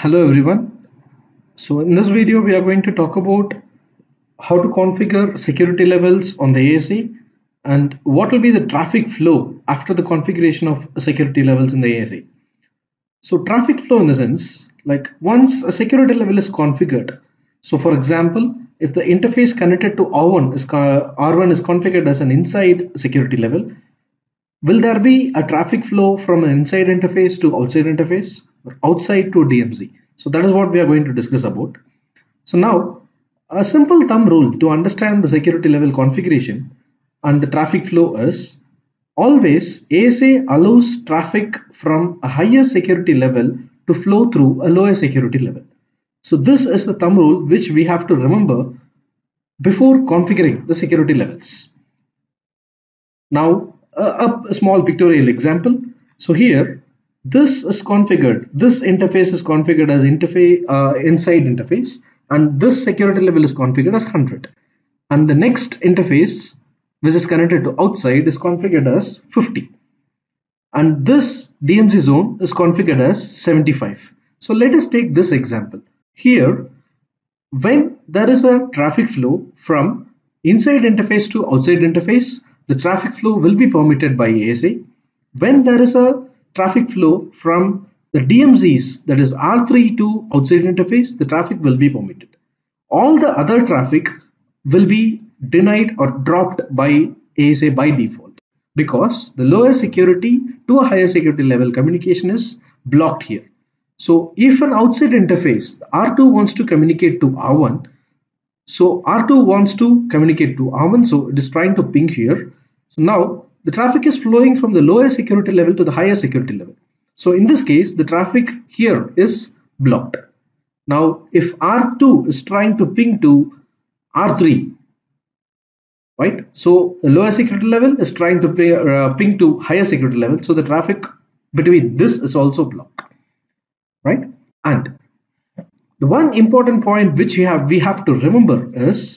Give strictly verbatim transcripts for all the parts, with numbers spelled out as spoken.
Hello everyone. So in this video we are going to talk about how to configure security levels on the A S A and what will be the traffic flow after the configuration of security levels in the A S A. So traffic flow in the sense, like once a security level is configured, so for example, if the interface connected to R one is, R one is configured as an inside security level, will there be a traffic flow from an inside interface to outside interface or outside to D M Z? So that is what we are going to discuss about. So now a simple thumb rule to understand the security level configuration and the traffic flow is always A S A allows traffic from a higher security level to flow through a lower security level. So this is the thumb rule which we have to remember before configuring the security levels. Now a, a small pictorial example. So here this is configured, this interface is configured as interface uh, inside interface, and this security level is configured as one hundred, and the next interface which is connected to outside is configured as fifty, and this D M Z zone is configured as seventy-five. So let us take this example. Here when there is a traffic flow from inside interface to outside interface, the traffic flow will be permitted by A S A. When there is a traffic flow from the D M Zs, that is R three to outside interface, the traffic will be permitted. All the other traffic will be denied or dropped by A S A by default, because the lower security to a higher security level communication is blocked here. So if an outside interface R two wants to communicate to R one, so R two wants to communicate to R one, so it is trying to ping here. So now the traffic is flowing from the lower security level to the higher security level. So in this case, the traffic here is blocked. Now if R two is trying to ping to R three, right? So the lower security level is trying to pay, uh, ping to higher security level. So the traffic between this is also blocked, right? And the one important point which we have we have to remember is,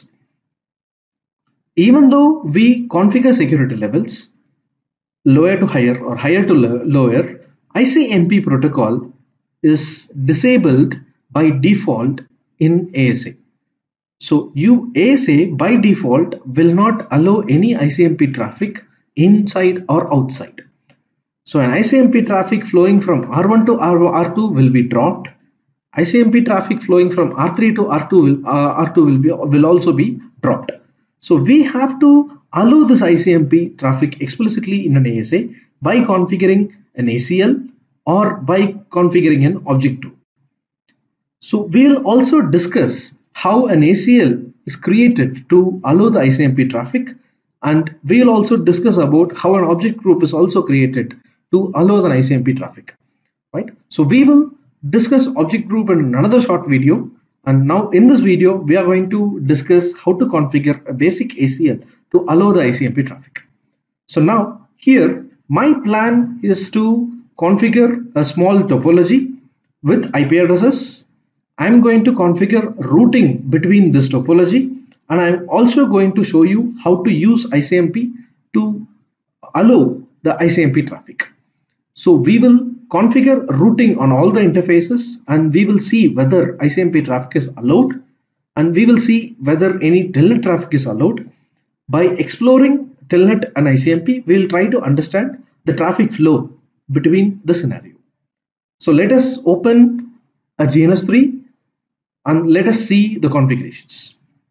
even though we configure security levels lower to higher or higher to lower, I C M P protocol is disabled by default in A S A. So you A S A by default will not allow any I C M P traffic inside or outside. So an I C M P traffic flowing from R one to R two will be dropped. I C M P traffic flowing from R three to R two will uh, R two will be will also be dropped. So we have to allow this I C M P traffic explicitly in an A S A by configuring an A C L or by configuring an object group. So we'll also discuss how an A C L is created to allow the I C M P traffic, and we'll also discuss about how an object group is also created to allow the I C M P traffic, right? So we will discuss object group in another short video, and now in this video we are going to discuss how to configure a basic A C L to allow the I C M P traffic. So now here my plan is to configure a small topology with I P addresses. I'm going to configure routing between this topology, and I'm also going to show you how to use I C M P to allow the I C M P traffic. So we will configure routing on all the interfaces, and we will see whether I C M P traffic is allowed, and we will see whether any telnet traffic is allowed. By exploring telnet and I C M P, we will try to understand the traffic flow between the scenario. So let us open a G N S three and let us see the configurations.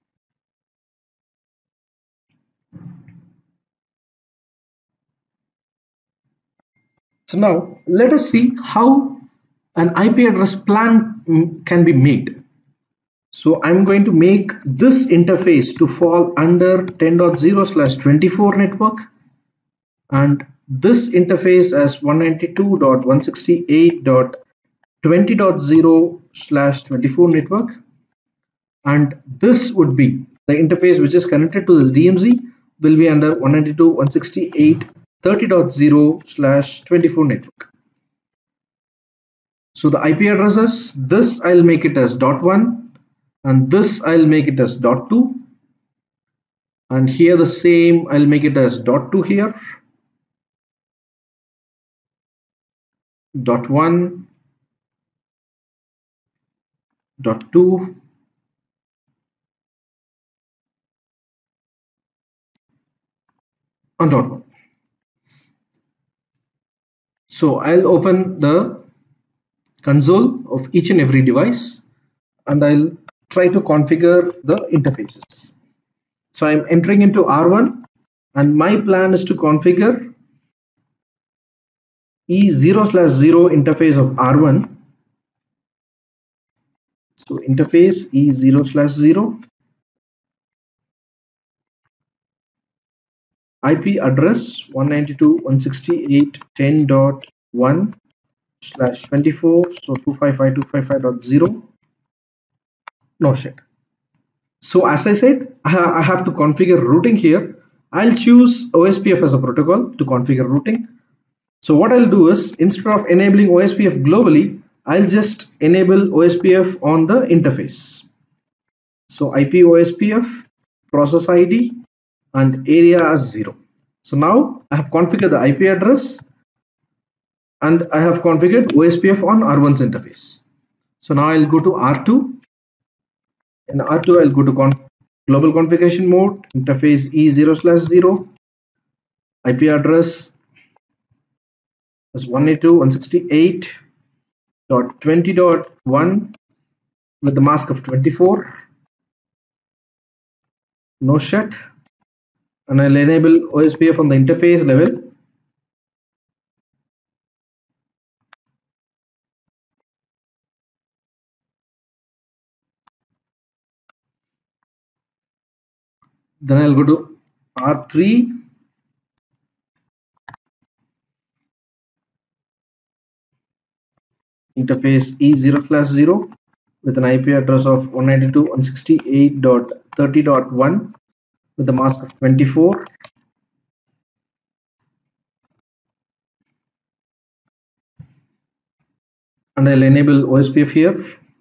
So now let us see how an I P address plan can be made. So I'm going to make this interface to fall under ten dot zero slash twenty-four network, and this interface as one ninety-two dot one sixty-eight dot twenty dot zero slash twenty-four network, and this would be the interface which is connected to this D M Z will be under one ninety-two dot one sixty-eight dot thirty dot zero slash twenty-four network. So the I P addresses, this I'll make it as dot one, and this I'll make it as dot two, and here the same I'll make it as dot two here, dot one, dot two and dot one. So I'll open the console of each and every device and I'll try to configure the interfaces. So I'm entering into R one and my plan is to configure E zero slash zero interface of R one. So interface E zero slash zero, I P address one ninety-two dot one sixty-eight dot ten dot one slash twenty-four, so two fifty-five dot two fifty-five dot zero. No shit. So as I said, I have to configure routing here. I'll choose O S P F as a protocol to configure routing. So what I'll do is, instead of enabling O S P F globally, I'll just enable O S P F on the interface. So I P O S P F, process I D, and area as zero. So now I have configured the I P address and I have configured O S P F on R one's interface. So now I'll go to R two. In R two, I'll go to con global configuration mode, interface E zero slash zero, I P address is one eighty-two dot one sixty-eight dot twenty dot one with the mask of twenty-four. No shut. And I'll enable O S P F on the interface level. Then I'll go to R three. Interface E zero slash zero with an I P address of one ninety-two dot one sixty-eight dot thirty dot one with the mask of twenty-four. And I'll enable O S P F here.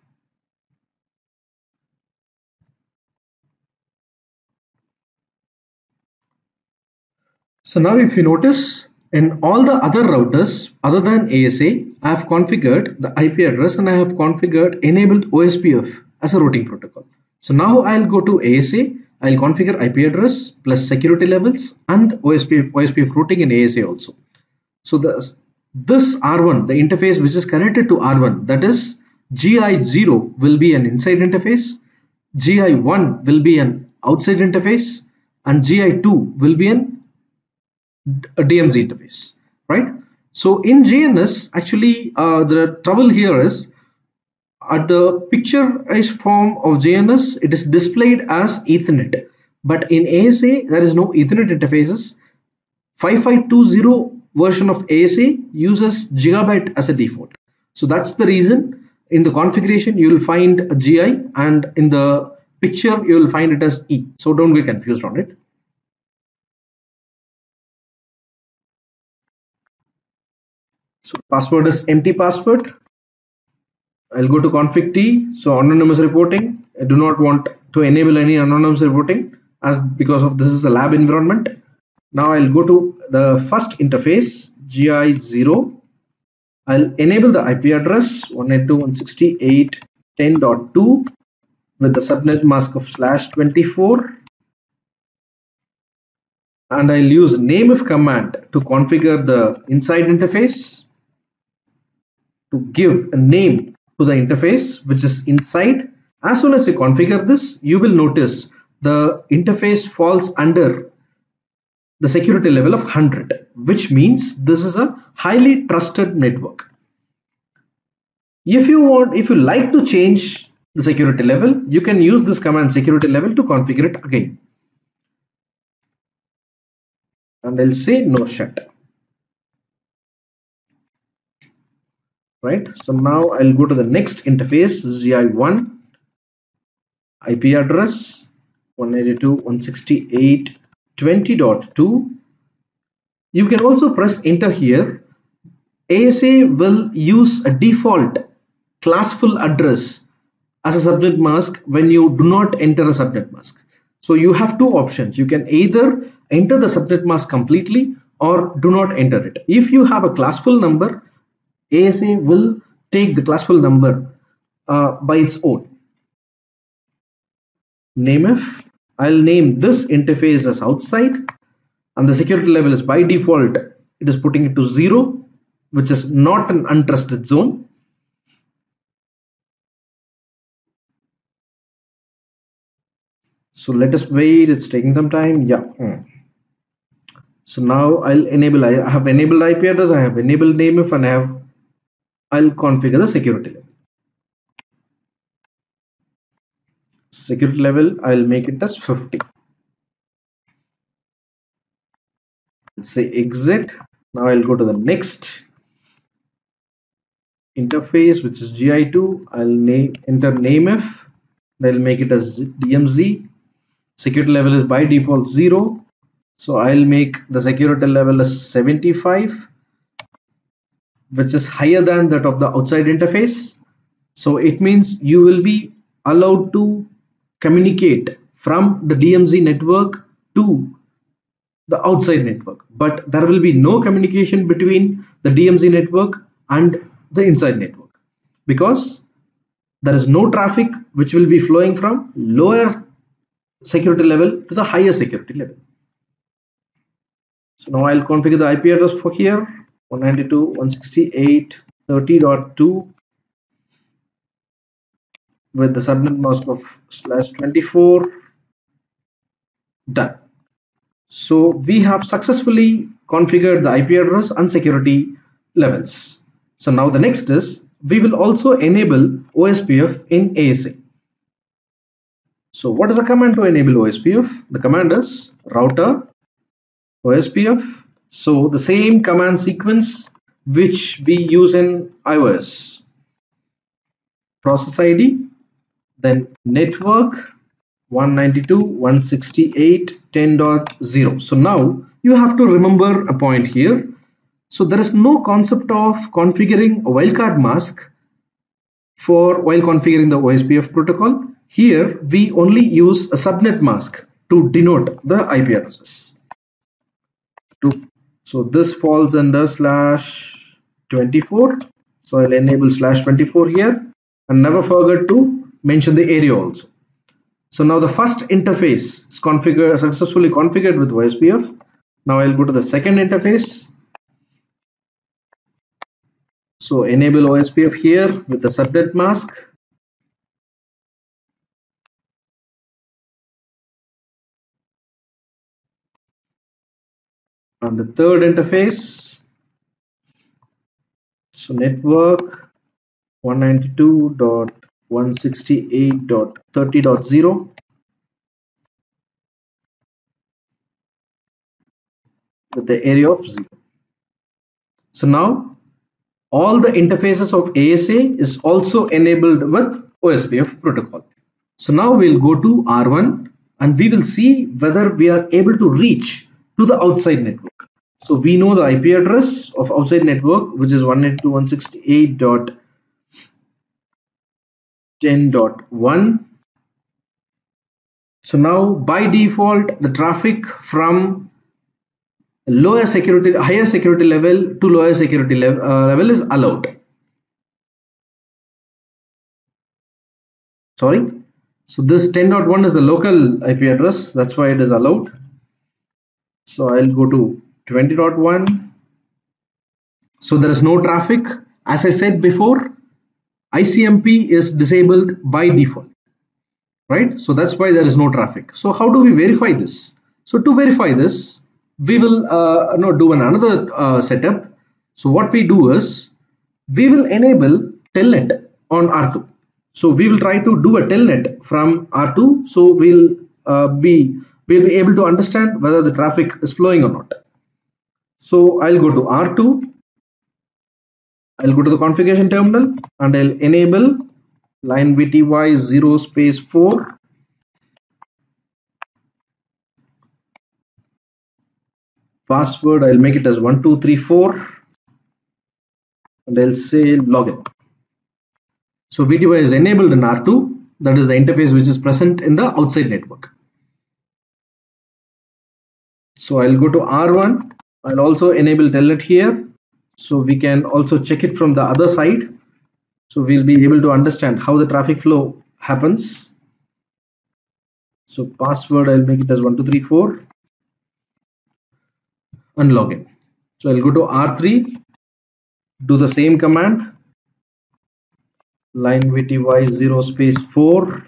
So now if you notice, in all the other routers other than A S A, I have configured the I P address and I have configured enabled O S P F as a routing protocol. So now I'll go to A S A, I'll configure I P address plus security levels and O S P F, O S P F routing in A S A also. So this, this R one, the interface which is connected to R one, that is G I zero will be an inside interface, G I one will be an outside interface, and G I two will be an a D M Z interface, right? So in J N S, actually uh, the trouble here is at the picturized form of J N S, it is displayed as Ethernet, but in A S A there is no Ethernet interfaces. fifty-five twenty version of A S A uses gigabit as a default. So that's the reason in the configuration you will find a G I and in the picture you will find it as E. So don't get confused on it. So password is empty password. I'll go to config T. So anonymous reporting. I do not want to enable any anonymous reporting as because of this is a lab environment. Now I'll go to the first interface G I zero. I'll enable the I P address one ninety-two dot one sixty-eight dot ten dot two with the subnet mask of slash twenty-four. And I'll use nameif command to configure the inside interface, to give a name to the interface which is inside. As soon as you configure this, you will notice the interface falls under the security level of one hundred, which means this is a highly trusted network. If you want, if you like to change the security level, you can use this command security level to configure it again. And I'll say no shut. Right, so now I'll go to the next interface G I one, I P address one ninety-two dot one sixty-eight dot twenty dot two. You can also press enter here. A S A will use a default classful address as a subnet mask when you do not enter a subnet mask. So you have two options. You can either enter the subnet mask completely or do not enter it. If you have a classful number, A S A will take the classful number uh, by its own. Nameif. I'll name this interface as outside, and the security level is by default, it is putting it to zero, which is not an untrusted zone. So let us wait, it's taking some time. Yeah. Mm. So now I'll enable, I have enabled I P address, I have enabled nameif, and I have, I'll configure the security level. Security level, I'll make it as fifty. Let's say exit. Now I'll go to the next interface, which is G I two. I'll name, enter nameif. I'll make it as D M Z. Security level is by default zero. So I'll make the security level as seventy-five, which is higher than that of the outside interface. So it means you will be allowed to communicate from the D M Z network to the outside network, but there will be no communication between the D M Z network and the inside network, because there is no traffic which will be flowing from lower security level to the higher security level. So now I'll configure the I P address for here, one ninety-two dot one sixty-eight dot thirty dot two with the subnet mask of slash twenty-four. Done. So we have successfully configured the I P address and security levels. So now the next is, we will also enable O S P F in A S A. So what is the command to enable O S P F? The command is router O S P F. So the same command sequence which we use in iOS. Process I D, then network one ninety-two dot one sixty-eight dot ten dot zero. So now you have to remember a point here. So there is no concept of configuring a wildcard mask for while configuring the O S P F protocol. Here we only use a subnet mask to denote the I P addresses. So this falls under slash twenty-four. So I'll enable slash twenty-four here, and never forget to mention the area also. So now the first interface is configured, successfully configured with O S P F. Now I'll go to the second interface. So enable O S P F here with the subnet mask. And the third interface, so network one ninety-two dot one sixty-eight dot thirty dot zero with the area of zero. So now all the interfaces of A S A is also enabled with O S P F protocol. So now we'll go to R one and we will see whether we are able to reach to the outside network. So we know the I P address of outside network, which is one ninety-two dot one sixty-eight dot ten dot one. So now by default the traffic from lower security, higher security level to lower security level, uh, level is allowed. Sorry. So this ten dot one is the local I P address, that's why it is allowed. So I'll go to twenty dot one. So there is no traffic. As I said before, I C M P is disabled by default, right? So that's why there is no traffic. So how do we verify this? So to verify this, we will uh, no, do another uh, setup. So what we do is, we will enable telnet on R two. So we will try to do a telnet from R two. So we'll uh, be we'll be able to understand whether the traffic is flowing or not. So I'll go to R two. I'll go to the configuration terminal and I'll enable line V T Y zero space four. Password, I'll make it as one two three four and I'll say login. So V T Y is enabled in R two, that is the interface which is present in the outside network. So I'll go to R one, I'll also enable telnet here, so we can also check it from the other side. So we'll be able to understand how the traffic flow happens. So password, I'll make it as one two three four and login. So I'll go to R three, do the same command, line vty zero space four,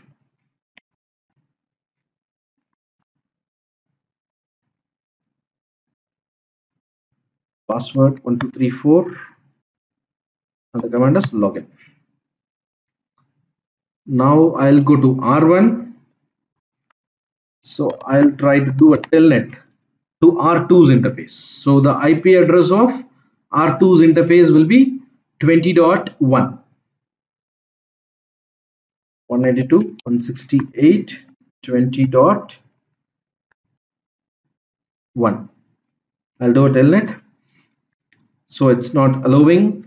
password one two three four, and the command is login. Now I'll go to R one. So I'll try to do a telnet to R two's interface. So the I P address of R two's interface will be twenty dot one. one ninety-two dot one sixty-eight dot twenty dot one. I'll do a telnet. So it's not allowing.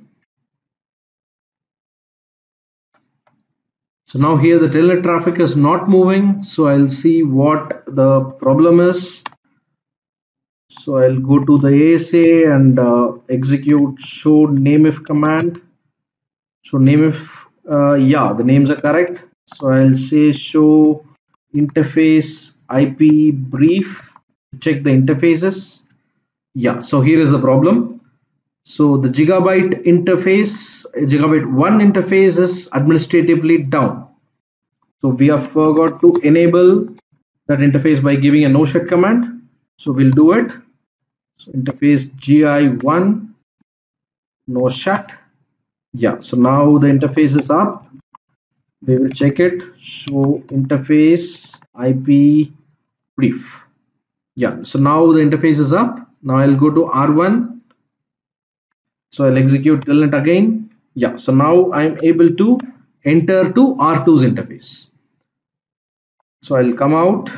So now here the telnet traffic is not moving. So I'll see what the problem is. So I'll go to the A S A and uh, execute show nameif command. So nameif, uh, yeah, the names are correct. So I'll say show interface I P brief. Check the interfaces. Yeah, so here is the problem. So the gigabyte interface, gigabyte one interface is administratively down. So we have forgot to enable that interface by giving a no shut command. So we'll do it. So interface G I one no shut. Yeah, so now the interface is up. We will check it. Show interface I P brief. Yeah, so now the interface is up. Now I'll go to R one. So I'll execute telnet again. Yeah, so now I'm able to enter to R two's interface. So I'll come out.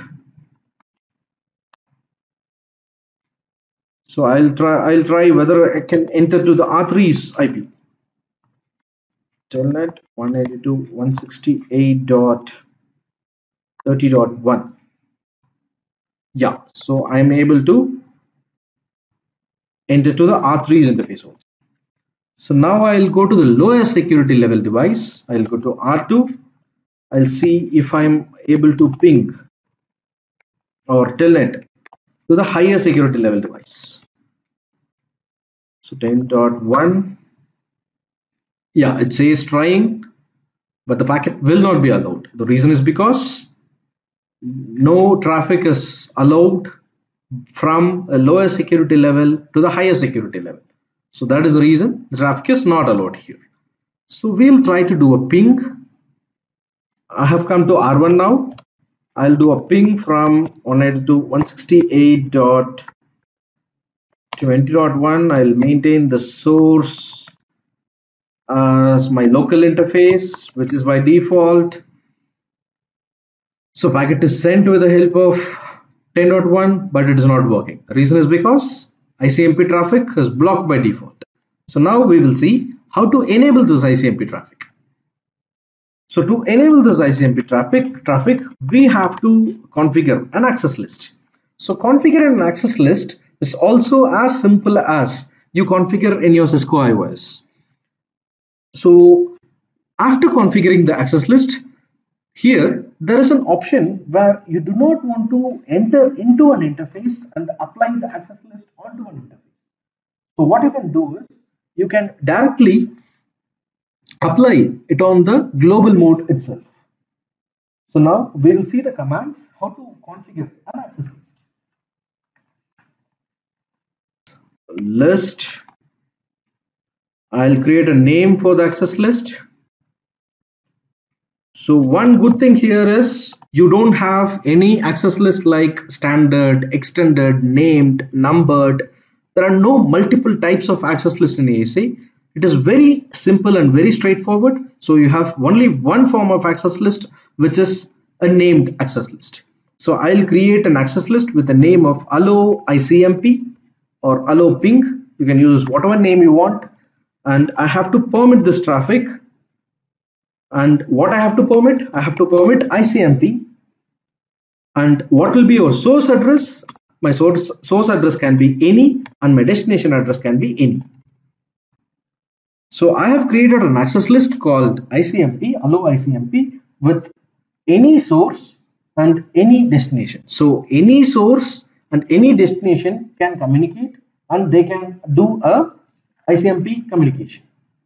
So I'll try I'll try whether I can enter to the R three's I P. Telnet one eighty-two dot one sixty-eight dot thirty dot one. Yeah, so I'm able to enter to the R three's interface also. So now I'll go to the lowest security level device. I'll go to R two. I'll see if I'm able to ping or telnet to the higher security level device. So ten dot one. Yeah, it says trying, but the packet will not be allowed. The reason is because no traffic is allowed from a lower security level to the higher security level. So that is the reason the traffic is not allowed here. So we'll try to do a ping. I have come to R one now. I'll do a ping from one ninety-two dot one sixty-eight dot twenty dot one. I'll maintain the source as my local interface, which is by default. So packet is sent with the help of ten dot one, but it is not working. The reason is because I C M P traffic is blocked by default. So now we will see how to enable this I C M P traffic. So to enable this I C M P traffic, traffic, we have to configure an access list. So configuring an access list is also as simple as you configure in your Cisco I O S. So after configuring the access list, here there is an option where you do not want to enter into an interface and apply the access list onto an interface. So what you can do is you can directly apply it on the global mode itself. So now we will see the commands how to configure an access list. List. I'll create a name for the access list. So one good thing here is you don't have any access list like standard, extended, named, numbered. There are no multiple types of access list in A S A. It is very simple and very straightforward. So you have only one form of access list, which is a named access list. So I'll create an access list with the name of allo I C M P or allo ping. You can use whatever name you want. And I have to permit this traffic. And what I have to permit? I have to permit I C M P. And what will be your source address? My source, source address can be any and my destination address can be any. So I have created an access list called I C M P, allow I C M P with any source and any destination. So any source and any destination can communicate, and they can do a I C M P communication.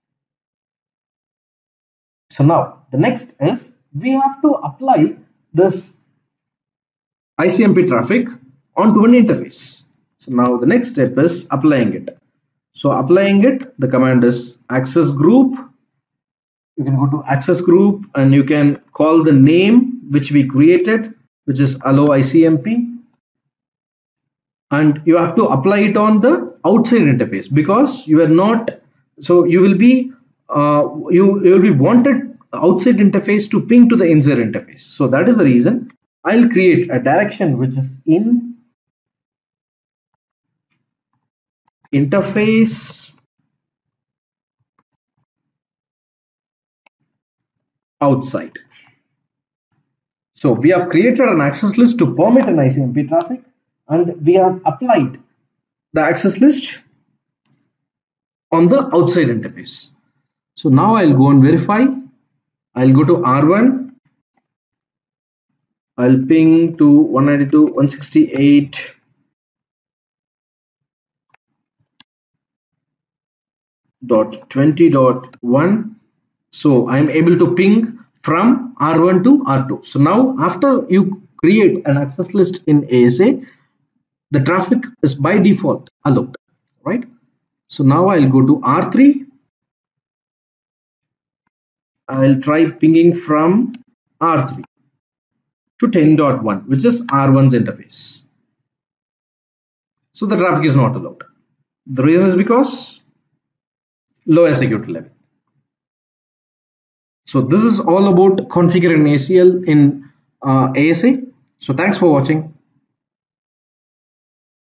So now the next is we have to apply this I C M P traffic onto an interface. So now the next step is applying it. So applying it, the command is access group. You can go to access group and you can call the name which we created, which is allow I C M P, and you have to apply it on the outside interface, because you are not, so you will be uh, you, you will be wanted outside interface to ping to the inside interface. So that is the reason I'll create a direction which is in interface outside. So we have created an access list to permit an I C M P traffic, and we have applied the access list on the outside interface. So now I'll go and verify. I'll go to R one. I'll ping to one ninety-two dot one sixty-eight dot twenty dot one. So I'm able to ping from R one to R two. So now after you create an access list in A S A, the traffic is by default allowed, right? So now I'll go to R three. I'll try pinging from R three to ten dot one, which is R one's interface. So the traffic is not allowed. The reason is because lower security level. So this is all about configuring A C L in uh, A S A. So thanks for watching.